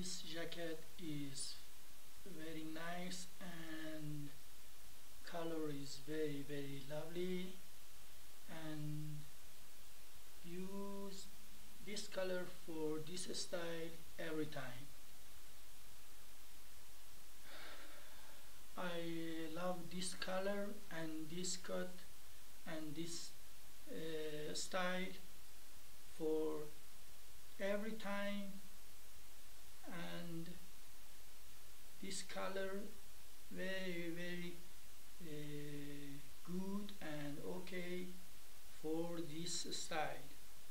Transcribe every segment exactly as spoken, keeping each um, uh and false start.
this jacket is very nice and color is very very lovely, and use this color for this style every time. I love this color and this cut and this uh, style for every time, and this color very very uh, good and okay for this style.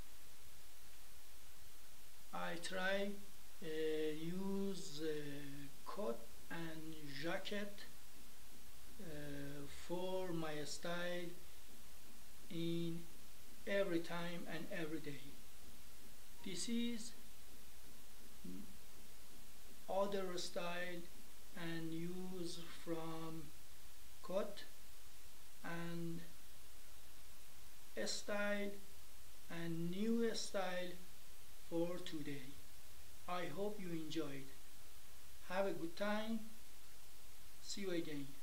I try uh, use uh, coat and jacket uh, for my style in every time and every day. This is other style and use from coat and style and new style for today. I hope you enjoyed. Have a good time. See you again.